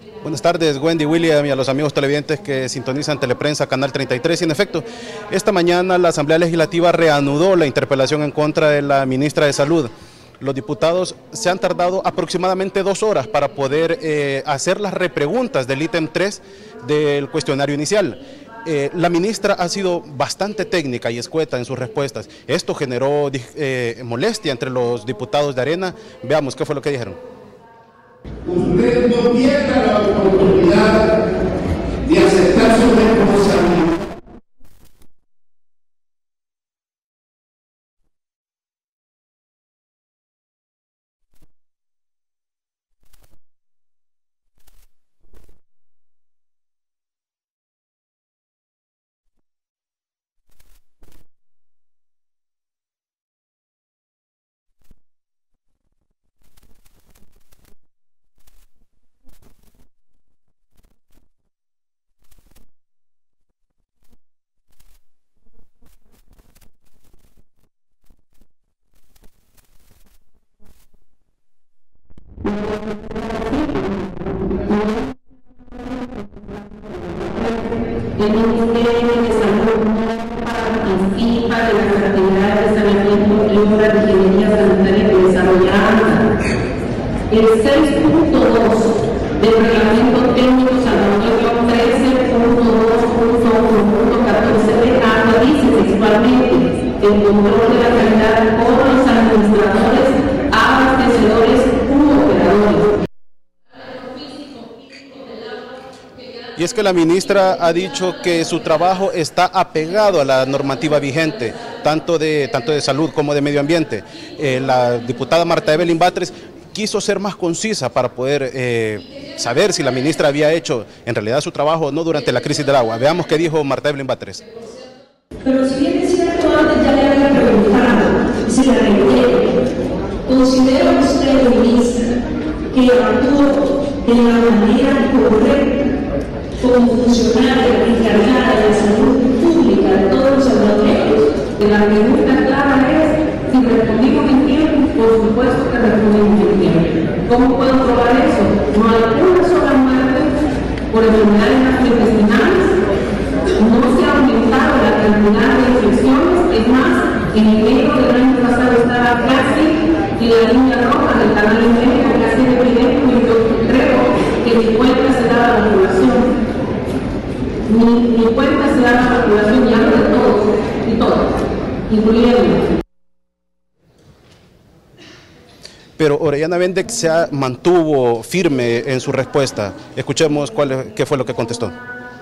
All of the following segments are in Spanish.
Buenas tardes, Wendy, William y a los amigos televidentes que sintonizan Teleprensa Canal 33. Y en efecto, esta mañana la Asamblea Legislativa reanudó la interpelación en contra de la ministra de Salud. Los diputados se han tardado aproximadamente 2 horas para poder hacer las repreguntas del ítem 3 del cuestionario inicial. La ministra ha sido bastante técnica y escueta en sus respuestas. Esto generó molestia entre los diputados de Arena. Veamos qué fue lo que dijeron. Usted no pierda la oportunidad de aceptar su responsabilidad. El Ministerio de Salud no participa de las actividades de saneamiento y obras de ingeniería sanitaria que desarrolla ANDA. El 6.2 del Reglamento Técnico Salvadoreño 13.2.1.14 de ANDA dice textualmente: el control de la calidad por los administradores, abastecedores u operadores. Y es que la ministra ha dicho que su trabajo está apegado a la normativa vigente, tanto de salud como de medio ambiente. La diputada Marta Evelyn Batres quiso ser más concisa para poder saber si la ministra había hecho en realidad su trabajo o no durante la crisis del agua. Veamos qué dijo Marta Evelyn Batres. Pero si bien es cierto, antes ya le había preguntado, si la reitero, ¿considera usted, ministra, que actuó de la manera correcta como funcionaria encargada de la salud pública de todos los salvadoreños? La pregunta clara es si respondimos en tiempo. Por supuesto que respondimos en tiempo. ¿Cómo puedo probar eso? No hay una sola muerte por enfermedades gastrointestinales, no se ha aumentado la cantidad de infecciones. Es más, en enero del año pasado estaba casi la línea roja del canal en México, casi de epidemia, y yo creo que ni cuenta se da a la población. Ni cuenta se da a la población, y hablo de todos y todas, incluyendo. Pero Orellana Vendek mantuvo firme en su respuesta. Escuchemos qué fue lo que contestó.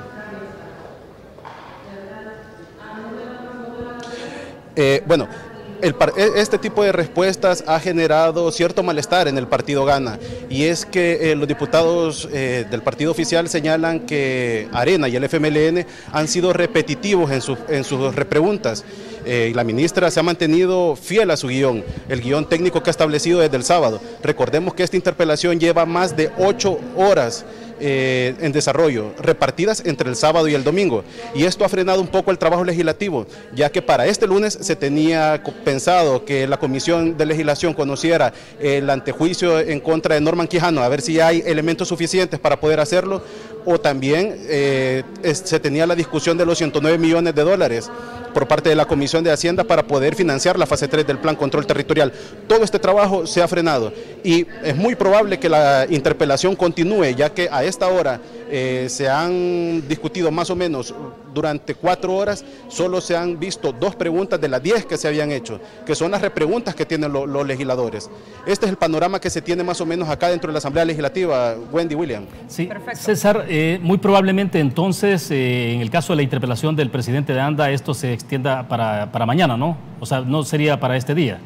Bueno, este tipo de respuestas ha generado cierto malestar en el partido Gana, y es que los diputados del partido oficial señalan que Arena y el FMLN han sido repetitivos en sus repreguntas. Y la ministra se ha mantenido fiel a su guión, el guión técnico que ha establecido desde el sábado. Recordemos que esta interpelación lleva más de 8 horas en desarrollo, repartidas entre el sábado y el domingo, y esto ha frenado un poco el trabajo legislativo, ya que para este lunes se tenía pensado que la Comisión de Legislación conociera el antejuicio en contra de Norman Quijano, a ver si hay elementos suficientes para poder hacerlo, o también se tenía la discusión de los 109 millones de dólares por parte de la Comisión de Hacienda para poder financiar la fase 3 del Plan Control Territorial. Todo este trabajo se ha frenado y es muy probable que la interpelación continúe, ya que a esta hora se han discutido más o menos durante 4 horas, solo se han visto 2 preguntas de las 10 que se habían hecho, que son las repreguntas que tienen los legisladores. Este es el panorama que se tiene más o menos acá dentro de la Asamblea Legislativa. Wendy, William. Sí, perfecto. César, muy probablemente entonces, en el caso de la interpelación del presidente de ANDA, esto se extienda para mañana, ¿no? O sea, no sería para este día.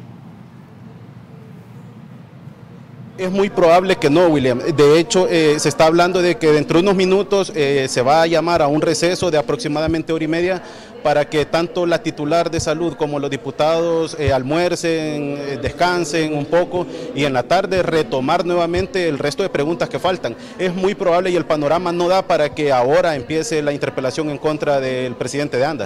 Es muy probable que no, William. De hecho, se está hablando de que dentro de unos minutos se va a llamar a un receso de aproximadamente 1 hora y media para que tanto la titular de salud como los diputados almuercen, descansen un poco y en la tarde retomar nuevamente el resto de preguntas que faltan. Es muy probable y el panorama no da para que ahora empiece la interpelación en contra del presidente de ANDA.